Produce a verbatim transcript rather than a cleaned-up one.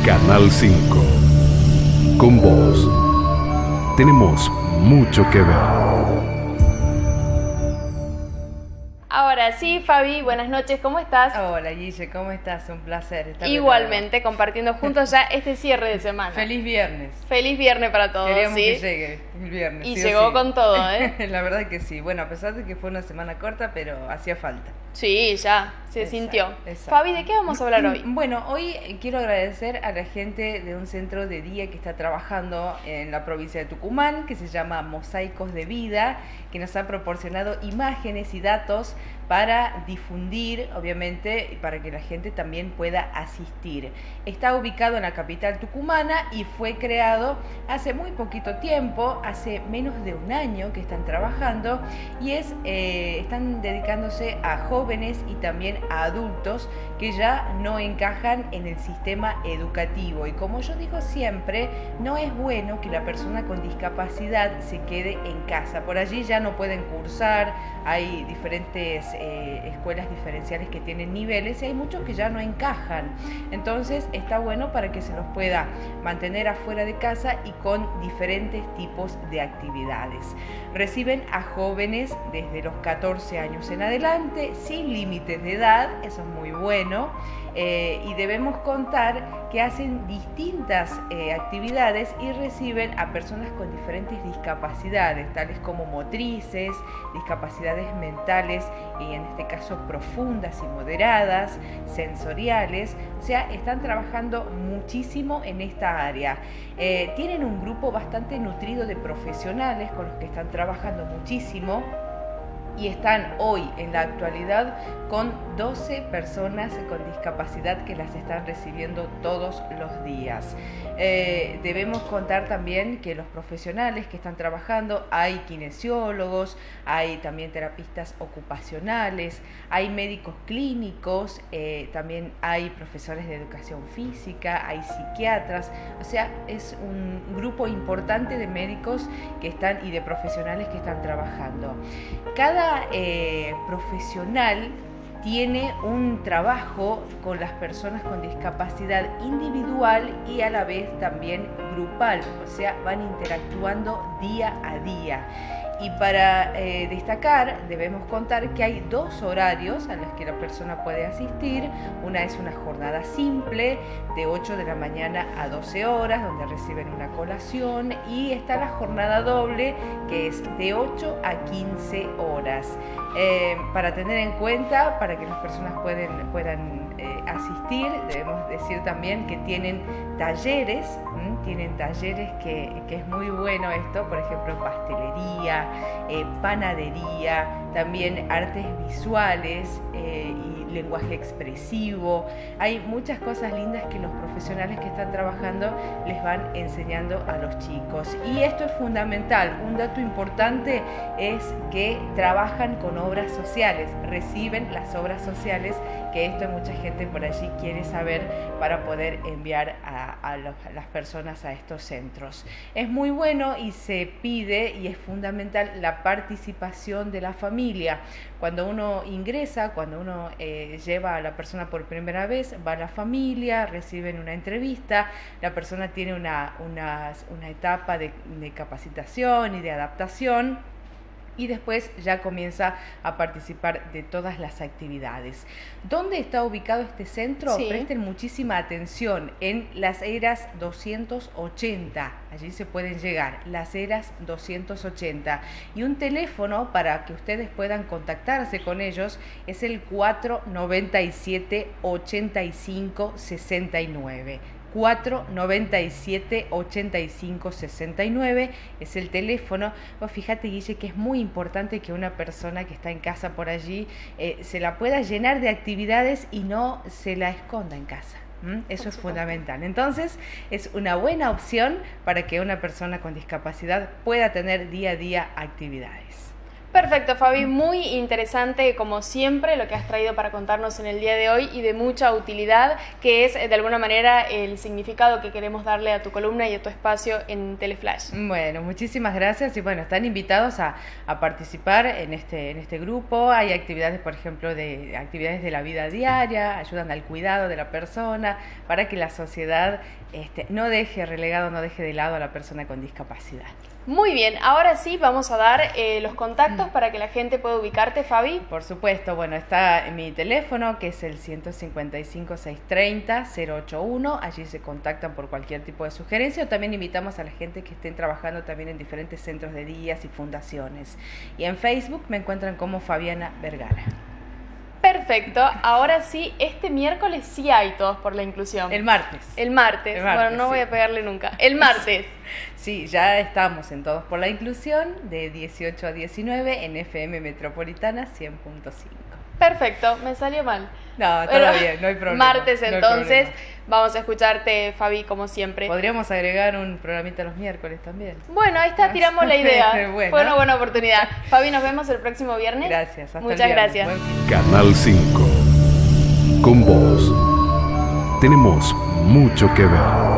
Canal cinco. Con vos. Tenemos mucho que ver. Ahora sí, Fabi, buenas noches, ¿cómo estás? Hola, Guille, ¿cómo estás? Un placer estar Igualmente, compartiendo juntos ya este cierre de semana. Feliz viernes. Feliz viernes para todos, Queríamos ¿sí? que llegue el viernes. Y sí llegó sí. con todo, ¿eh? La verdad que sí. Bueno, a pesar de que fue una semana corta, pero hacía falta. Sí, ya, se Exacto, sintió. exacto. Fabi, ¿de qué vamos a hablar hoy? Bueno, hoy quiero agradecer a la gente de un centro de día que está trabajando en la provincia de Tucumán, que se llama Mosaicos de Vida, que nos ha proporcionado imágenes y datos para difundir, obviamente, y para que la gente también pueda asistir. Está ubicado en la capital tucumana y fue creado hace muy poquito tiempo, hace menos de un año que están trabajando, y es eh, están dedicándose a jóvenes y también a adultos que ya no encajan en el sistema educativo. Y como yo digo siempre, no es bueno que la persona con discapacidad se quede en casa. Por allí ya no pueden cursar, hay diferentes eh, escuelas diferenciales que tienen niveles y hay muchos que ya no encajan. Entonces está bueno para que se los pueda mantener afuera de casa y con diferentes tipos de actividades. Reciben a jóvenes desde los catorce años en adelante, sin límites de edad, eso es muy bueno, eh, y debemos contar que hacen distintas eh, actividades y reciben a personas con diferentes discapacidades, tales como motrices, discapacidades mentales y en este caso profundas y moderadas, sensoriales, o sea, están trabajando muchísimo en esta área. Eh, tienen un grupo bastante nutrido de profesionales con los que están trabajando muchísimo. Y están hoy, en la actualidad, con doce personas con discapacidad que las están recibiendo todos los días. Eh, debemos contar también que los profesionales que están trabajando, hay kinesiólogos, hay también terapistas ocupacionales, hay médicos clínicos, eh, también hay profesores de educación física, hay psiquiatras, o sea, es un grupo importante de médicos que están y de profesionales que están trabajando. Cada Eh, profesional tiene un trabajo con las personas con discapacidad individual y a la vez también grupal, o sea, van interactuando día a día. Y para eh, destacar, debemos contar que hay dos horarios a los que la persona puede asistir. Una es una jornada simple de ocho de la mañana a doce horas, donde reciben una colación, y está la jornada doble, que es de ocho a quince horas. Eh, para tener en cuenta, para que las personas pueden, puedan eh, asistir, debemos decir también que tienen talleres, ¿m? tienen talleres que, que es muy bueno esto, por ejemplo, pastelería, eh, panadería, también artes visuales eh, y lenguaje expresivo. Hay muchas cosas lindas que los profesionales que están trabajando les van enseñando a los chicos. Y esto es fundamental. Un dato importante es que trabajan con obras sociales, reciben las obras sociales, que esto mucha gente por allí quiere saber para poder enviar a, a, los, a las personas a estos centros. Es muy bueno y se pide y es fundamental la participación de la familia. Cuando uno ingresa, cuando uno eh, lleva a la persona por primera vez, va la familia, reciben una entrevista, la persona tiene una, una, una etapa de, de capacitación y de adaptación, y después ya comienza a participar de todas las actividades. ¿Dónde está ubicado este centro? Sí. Presten muchísima atención, en Las Heras doscientos ochenta, allí se pueden llegar, Las Heras doscientos ochenta. Y un teléfono para que ustedes puedan contactarse con ellos es el cuatro noventa y siete, ochenta y cinco, sesenta y nueve. cuatro noventa y siete, ochenta y cinco, sesenta y nueve es el teléfono. Vos fíjate, Guille, que es muy importante que una persona que está en casa por allí eh, se la pueda llenar de actividades y no se la esconda en casa. ¿Mm? Eso es fundamental. Entonces, es una buena opción para que una persona con discapacidad pueda tener día a día actividades. Perfecto, Fabi, muy interesante como siempre lo que has traído para contarnos en el día de hoy y de mucha utilidad, que es de alguna manera el significado que queremos darle a tu columna y a tu espacio en Teleflash. Bueno, muchísimas gracias y bueno, están invitados a, a participar en este, en este grupo. Hay actividades, por ejemplo, de actividades de la vida diaria, ayudan al cuidado de la persona para que la sociedad este, no deje relegado, no deje de lado a la persona con discapacidad. Muy bien, ahora sí vamos a dar eh, los contactos para que la gente pueda ubicarte, Fabi. Por supuesto, bueno, está mi teléfono que es el ciento cincuenta y cinco, seiscientos treinta, cero ochenta y uno, allí se contactan por cualquier tipo de sugerencia, o también invitamos a la gente que estén trabajando también en diferentes centros de días y fundaciones. Y en Facebook me encuentran como Fabiana Vergara. Perfecto, ahora sí, este miércoles sí hay Todos por la Inclusión. El martes. El martes, El martes, bueno, no sí. voy a pegarle nunca. El martes. Sí, ya estamos en Todos por la Inclusión de dieciocho a diecinueve en F M Metropolitana cien punto cinco. Perfecto, me salió mal. No, todo Pero bien, no hay problema. Martes no hay entonces, problema. vamos a escucharte, Fabi, como siempre. Podríamos agregar un programita los miércoles también. Bueno, ahí está, tiramos la idea. Bueno. Fue una buena oportunidad. Fabi, nos vemos el próximo viernes. Gracias, hasta Muchas el viernes. gracias. Buen fin. Canal cinco. Con vos. Tenemos mucho que ver.